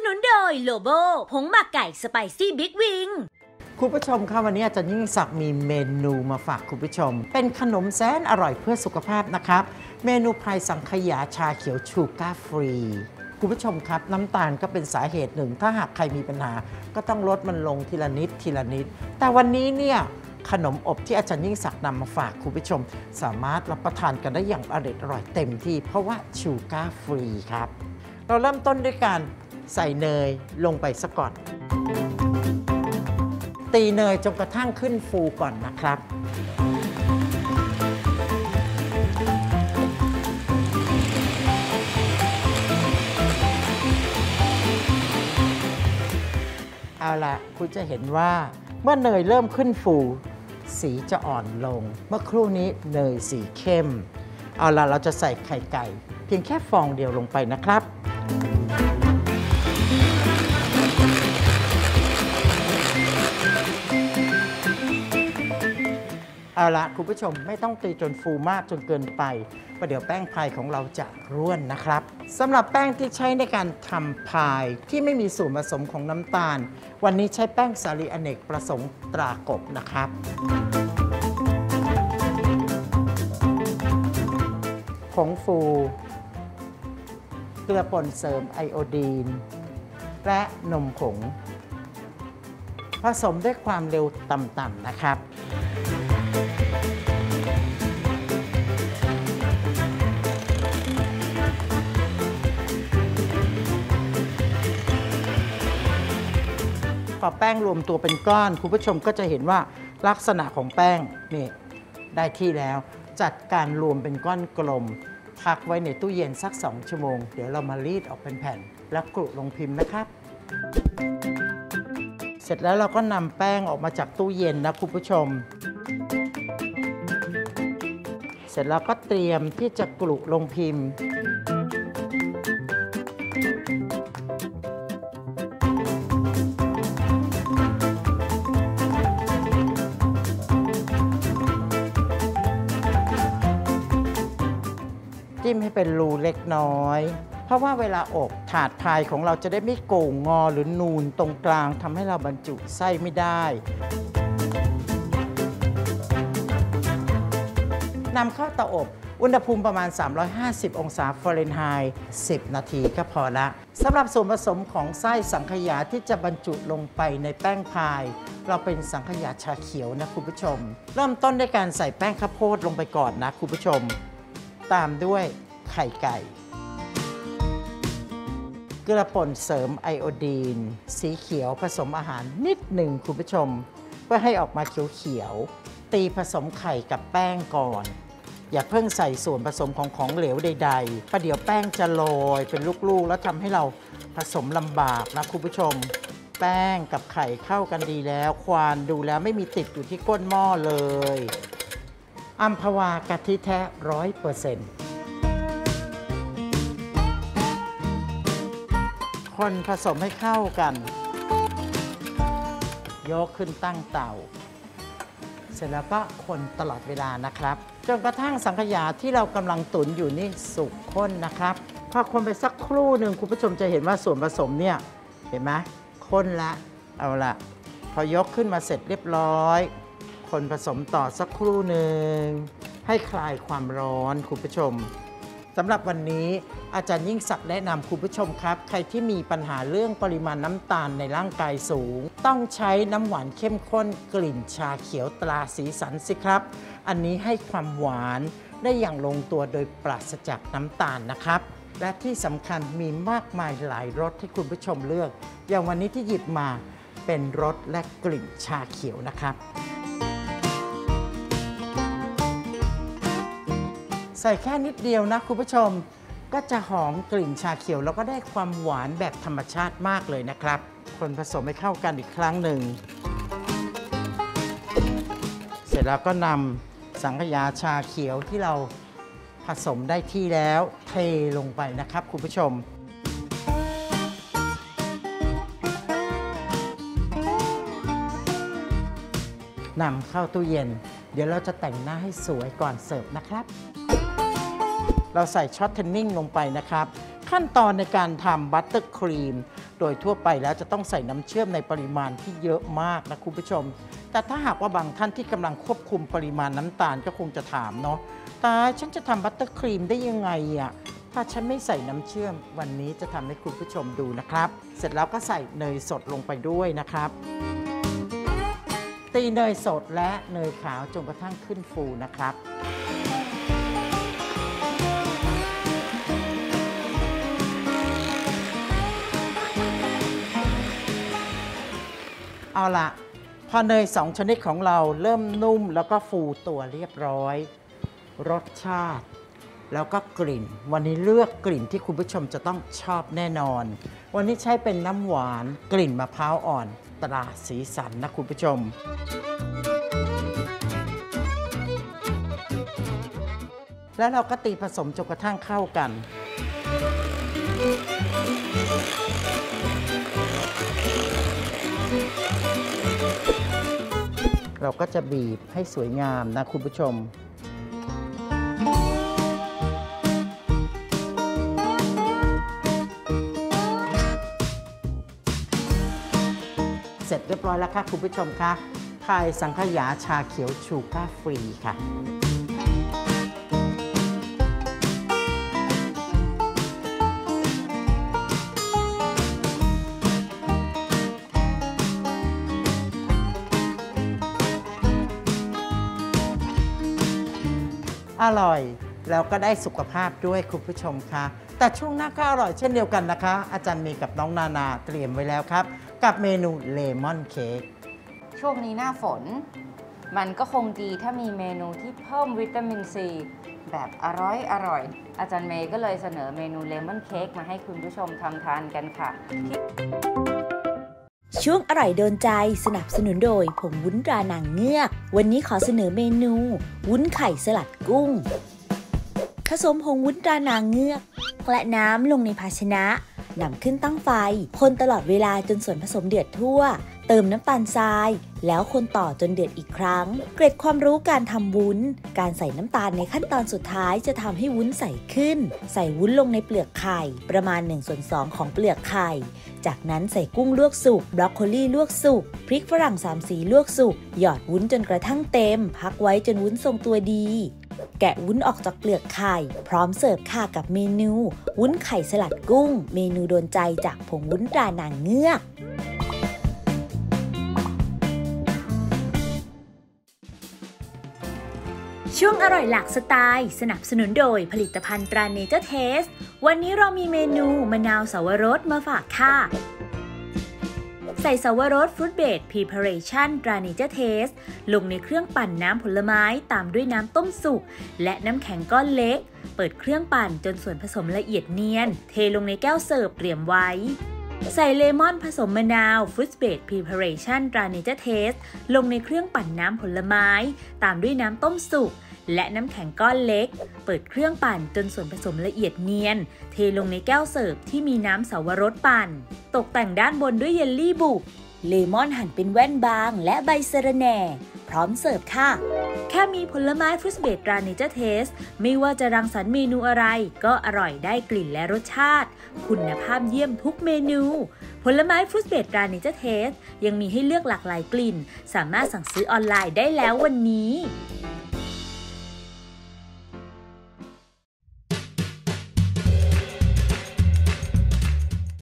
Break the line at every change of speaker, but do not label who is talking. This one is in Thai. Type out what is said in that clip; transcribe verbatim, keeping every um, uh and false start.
นุนโดยโลโบผงหมักไก่สไปซี่บิ๊กวิง
คุณผู้ชมค่ะวันนี้อาจารย์ยิ่งศักดิ์มีเมนูมาฝากคุณผู้ชมเป็นขนมแสนอร่อยเพื่อสุขภาพนะครับเมนูพายสังขยาชาเขียวชูการ์ฟรีคุณผู้ชมครับน้ำตาลก็เป็นสาเหตุหนึ่งถ้าหากใครมีปัญหาก็ต้องลดมันลงทีละนิดทีละนิดแต่วันนี้เนี่ยขนมอบที่อาจารย์ยิ่งศักดิ์นำมาฝากคุณผู้ชมสามารถรับประทานกันได้อย่างอร่อยอร่อยเต็มที่เพราะว่าชูการ์ฟรีครับเราเริ่มต้นด้วยการใส่เนยลงไปซะก่อนตีเนยจนกระทั่งขึ้นฟูก่อนนะครับเอาล่ะคุณจะเห็นว่าเมื่อเนยเริ่มขึ้นฟูสีจะอ่อนลงเมื่อครู่นี้เนยสีเข้มเอาล่ะเราจะใส่ไข่ไก่เพียงแค่ฟองเดียวลงไปนะครับเอาละคุณผู้ชมไม่ต้องตีจนฟูมากจนเกินไปประเดี๋ยวแป้งพายของเราจะร่วนนะครับสำหรับแป้งที่ใช้ในการทำพายที่ไม่มีส่วนผสมของน้ำตาลวันนี้ใช้แป้งสาลีอเนกประสงค์ตรากบนะครับผงฟูเกลือป่นเสริมไอโอดีนและนมผงผสมด้วยความเร็วต่ำๆนะครับพอแป้งรวมตัวเป็นก้อนคุณผู้ชมก็จะเห็นว่าลักษณะของแป้งนี่ได้ที่แล้วจัดการรวมเป็นก้อนกลมพักไว้ในตู้เย็นสักสองชั่วโมงเดี๋ยวเรามารีดออกเป็นแผ่นแล้วกรุลงพิมพ์นะครับเสร็จแล้วเราก็นำแป้งออกมาจากตู้เย็นนะคุณผู้ชมเสร็จแล้วก็เตรียมที่จะกรุลงพิมพ์จิ้มให้เป็นรูเล็กน้อยเพราะว่าเวลาอบถาดพายของเราจะได้ไม่โก่งงอหรือนูนตรงกลางทำให้เราบรรจุไส้ไม่ได้นำเข้าเตาอบอุณหภูมิประมาณสามร้อยห้าสิบองศาฟาเรนไฮต์สิบนาทีก็พอละสำหรับส่วนผสมของไส้สังขยาที่จะบรรจุลงไปในแป้งพายเราเป็นสังขยาชาเขียวนะคุณผู้ชมเริ่มต้นด้วยการใส่แป้งข้าวโพดลงไปก่อนนะคุณผู้ชมตามด้วยไข่ไก่เกลือป่นเสริมไอโอดีนสีเขียวผสมอาหารนิดหนึ่งคุณผู้ชมเพื่อให้ออกมาเขียวๆตีผสมไข่กับแป้งก่อนอย่าเพิ่งใส่ส่วนผสมของของเหลวใดๆประเดี๋ยวแป้งจะโรยเป็นลูกๆแล้วทำให้เราผสมลำบากนะคุณผู้ชมแป้งกับไข่เข้ากันดีแล้วควานดูแล้วไม่มีติดอยู่ที่ก้นหม้อเลยอัมพวากะทิแท้ร้อยเปอร์เซ็นต์คนผสมให้เข้ากันยกขึ้นตั้งเตาเสร็จแล้วก็คนตลอดเวลานะครับจนกระทั่งสังขยาที่เรากำลังตุ๋นอยู่นี่สุกข้นนะครับพอคนไปสักครู่หนึ่งคุณผู้ชมจะเห็นว่าส่วนผสมเนี่ยเห็นไหมข้นละเอาละพอยกขึ้นมาเสร็จเรียบร้อยคนผสมต่อสักครู่หนึ่งให้คลายความร้อนคุณผู้ชมสำหรับวันนี้อาจารย์ยิ่งศักดิ์แนะนำคุณผู้ชมครับใครที่มีปัญหาเรื่องปริมาณน้ำตาลในร่างกายสูงต้องใช้น้ำหวานเข้มข้นกลิ่นชาเขียวตราสีสันสิครับอันนี้ให้ความหวานได้อย่างลงตัวโดยปราศจากน้ำตาลนะครับและที่สำคัญมีมากมายหลายรสให้คุณผู้ชมเลือกอย่างวันนี้ที่หยิบมาเป็นรสและกลิ่นชาเขียวนะครับใส่แค่นิดเดียวนะคุณผู้ชมก็จะหอมกลิ่นชาเขียวแล้วก็ได้ความหวานแบบธรรมชาติมากเลยนะครับคนผสมให้เข้ากันอีกครั้งหนึ่งเสร็จแล้วก็นำสังขยาชาเขียวที่เราผสมได้ที่แล้วเทลงไปนะครับคุณผู้ชมนำเข้าตู้เย็นเดี๋ยวเราจะแต่งหน้าให้สวยก่อนเสิร์ฟนะครับเราใส่ช็อตเทนนิ่งลงไปนะครับขั้นตอนในการทำบัตเตอร์ครีมโดยทั่วไปแล้วจะต้องใส่น้ำเชื่อมในปริมาณที่เยอะมากนะคุณผู้ชมแต่ถ้าหากว่าบางท่านที่กำลังควบคุมปริมาณน้ำตาลก็คงจะถามเนาะตาฉันจะทำบัตเตอร์ครีมได้ยังไงอ่ะถ้าฉันไม่ใส่น้ำเชื่อมวันนี้จะทำให้คุณผู้ชมดูนะครับเสร็จแล้วก็ใส่เนยสดลงไปด้วยนะครับตีเนยสดและเนยขาวจนกระทั่งขึ้นฟูนะครับเอาละพอเนยสองชนิดของเราเริ่มนุ่มแล้วก็ฟูตัวเรียบร้อยรสชาติแล้วก็กลิ่นวันนี้เลือกกลิ่นที่คุณผู้ชมจะต้องชอบแน่นอนวันนี้ใช้เป็นน้ำหวานกลิ่นมะพร้าวอ่อนตราสีสันนะคุณผู้ชมแล้วเราก็ตีผสมจนกระทั่งเข้ากันเราก็จะบีบให้สวยงามนะคุณผู้ชมเสร็จเรียบร้อยแล้วค่ะคุณผู้ชมคะพายสังขยาชาเขียวชูการ์ฟรีค่ะอร่อยแล้วก็ได้สุขภาพด้วยคุณผู้ชมคะแต่ช่วงหน้าก็อร่อยเช่นเดียวกันนะคะอาจารย์เมย์กับน้องนานาเตรียมไว้แล้วครับกับเมนูเลมอนเค้ก
ช่วงนี้หน้าฝนมันก็คงดีถ้ามีเมนูที่เพิ่มวิตามินซีแบบอร่อยอร่อยอาจารย์เมย์ก็เลยเสนอเมนูเลมอนเค้กมาให้คุณผู้ชมทำทานกันค่ะ
ช่วงอร่อยโดนใจสนับสนุนโดยผงวุ้นตรานางเงือกวันนี้ขอเสนอเมนูวุ้นไข่สลัดกุ้งผสมผงวุ้นตรานางเงือกและน้ำลงในภาชนะนำขึ้นตั้งไฟคนตลอดเวลาจนส่วนผสมเดือดทั่วเติมน้ำตาลทรายแล้วคนต่อจนเดือดอีกครั้งเกร็ดความรู้การทำวุ้นการใส่น้ำตาลในขั้นตอนสุดท้ายจะทำให้วุ้นใสขึ้นใส่วุ้นลงในเปลือกไข่ประมาณหนึ่งส่วนสองของเปลือกไข่จากนั้นใส่กุ้งลวกสุกบรอกโคลีลวกสุกพริกฝรั่งสามสีลวกสุกหยอดวุ้นจนกระทั่งเต็มพักไว้จนวุ้นทรงตัวดีแกะวุ้นออกจากเปลือกไข่พร้อมเสิร์ฟค่ะกับเมนูวุ้นไข่สลัดกุ้งเมนูโดนใจจากผงวุ้นตรานางเงือกช่วงอร่อยหลากสไตล์สนับสนุนโดยผลิตภัณฑ์ตราเนเจอร์เทสวันนี้เรามีเมนูมะนาวสาวรสมาฝากค่ะใส่สาวรสฟรุตเบสพรีพาเรชั่นตราเนเจอร์เทสลงในเครื่องปั่นน้ำผลไม้ตามด้วยน้ำต้มสุกและน้ำแข็งก้อนเล็กเปิดเครื่องปั่นจนส่วนผสมละเอียดเนียนเทลงในแก้วเสิร์ฟเตรียมไว้ใส่เลมอนผสมมะนาวฟรุตเบสพรีพาเรชั่นตราเนเจอร์เทสลงในเครื่องปั่นน้ำผลไม้ตามด้วยน้ำต้มสุกและน้ำแข็งก้อนเล็กเปิดเครื่องปั่นจนส่วนผสมละเอียดเนียนเทลงในแก้วเสิร์ฟที่มีน้ำสาวรสปั่นตกแต่งด้านบนด้วยเยลลี่บุกเลมอนหั่นเป็นแว่นบางและใบสะระแหน่พร้อมเสิร์ฟค่ะแค่มีผลไม้ฟรุตเบสตราเนเจอร์เทสไม่ว่าจะรังสรรค์เมนูอะไรก็อร่อยได้กลิ่นและรสชาติคุณภาพเยี่ยมทุกเมนูผลไม้ฟรุตเบสตราเนเจอร์เทสยังมีให้เลือกหลากหลายกลิ่นสามารถสั่งซื้อออนไลน์ได้แล้ววันนี้